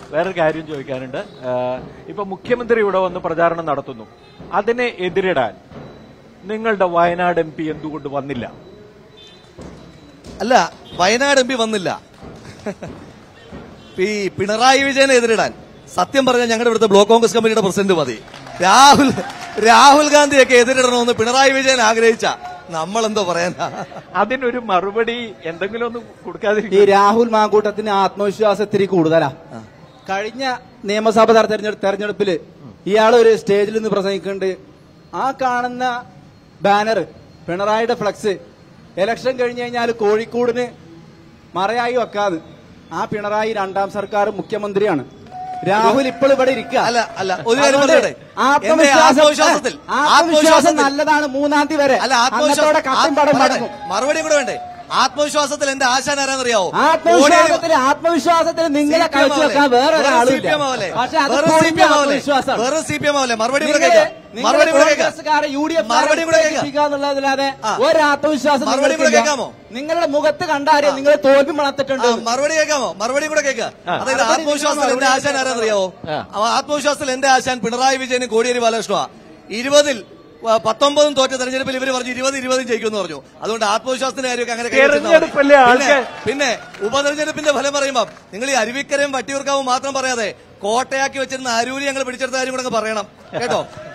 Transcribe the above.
വേറൊരു കാര്യം ചോദിക്കാനുണ്ട്. ഇപ്പൊ മുഖ്യമന്ത്രി ഇവിടെ വന്ന് പ്രചാരണം നടത്തുന്നു. അതിനെ എതിരിടാൻ നിങ്ങളുടെ വയനാട് MP എന്തുകൊണ്ട് വന്നില്ല? അല്ല, വയനാട് MP വന്നില്ല. ഈ പിണറായി വിജയനെ എതിരിടാൻ സത്യം പറഞ്ഞാൽ ഞങ്ങളുടെ ഇവിടുത്തെ ബ്ലോക്ക് കോൺഗ്രസ് കമ്മിറ്റിയുടെ പ്രസിഡന്റ് മതി. രാഹുൽ ഗാന്ധിയൊക്കെ എതിരിടണമെന്ന് പിണറായി വിജയൻ ആഗ്രഹിച്ച നമ്മളെന്തോ പറയാനാ? അതിനൊരു മറുപടി എന്തെങ്കിലും ഒന്ന് കൊടുക്കാതിരിക്കും. ഈ രാഹുൽ മാങ്കൂട്ടത്തിന് ആത്മവിശ്വാസത്തിരി കൂടുതലാ. കഴിഞ്ഞ നിയമസഭാ തെരഞ്ഞെടുപ്പില് ഇയാൾ ഒരു സ്റ്റേജിൽ നിന്ന് പ്രസംഗിക്കുന്നുണ്ട്. ആ കാണുന്ന ബാനർ, പിണറായിയുടെ ഫ്ലക്സ്, ഇലക്ഷൻ കഴിഞ്ഞു കഴിഞ്ഞാൽ കോഴിക്കോടിന് മറയായി വെക്കാന്ന്. ആ പിണറായി രണ്ടാം സർക്കാർ മുഖ്യമന്ത്രിയാണ്. രാഹുൽ ഇപ്പോൾ ഇവിടെ ഇരിക്കുക. അല്ല, ഒരു കാര്യം പറയട്ടെ. ആത്മവിശ്വാസം നല്ലതാണ്. 3-ാം തീയതി വരെ അന്നത്തോടെ കത്തും പടം മടങ്ങും. മറുപടിയും കൂടെ വേണ്ടേ? ആത്മവിശ്വാസത്തിൽ എന്റെ ആശാൻ ആരാന്നറിയാവോ? ആത്മവിശ്വാസത്തിൽ നിങ്ങളെ കഴിച്ചു വെക്കാൻ വേറെ ഒരാളില്ല. പക്ഷെ അത് വേറെ CPM ആവല്ലേ? മറുപടി കൂടെ കേൾക്കാം. എന്നുള്ളതില്ലാതെ ഒരു ആത്മവിശ്വാസം നിങ്ങളുടെ മുഖത്ത് കണ്ടാലും നിങ്ങൾ തോൽവി മണത്തിട്ടുണ്ട്. മറുപടി കേൾക്കാമോ? മറുപടി കൂടെ കേൾക്കാം. അതായത് ആത്മവിശ്വാസത്തിൽ എന്റെ ആശാൻ ആരാന്നറിയാവോ? ആത്മവിശ്വാസത്തിൽ എന്റെ ആശാൻ പിണറായി വിജയനും കോടിയേരി ബാലകൃഷ്ണ. 2019 തോറ്റ തെരഞ്ഞെടുപ്പിൽ ഇവര് പറഞ്ഞു 20 ജയിക്കുമെന്ന് പറഞ്ഞു. അതുകൊണ്ട് ആത്മവിശ്വാസത്തിന്റെ കാര്യമൊക്കെ അങ്ങനെ. പിന്നെ ഉപതെരഞ്ഞെടുപ്പിന്റെ ഫലം പറയുമ്പോൾ നിങ്ങൾ ഈ അരുവിക്കരയും വട്ടിയൂർക്കാവും മാത്രം പറയാതെ കോട്ടയാക്കി വെച്ചിരുന്ന അരൂരി ഞങ്ങൾ പിടിച്ചെടുത്ത കാര്യം കൂടെ പറയണം കേട്ടോ.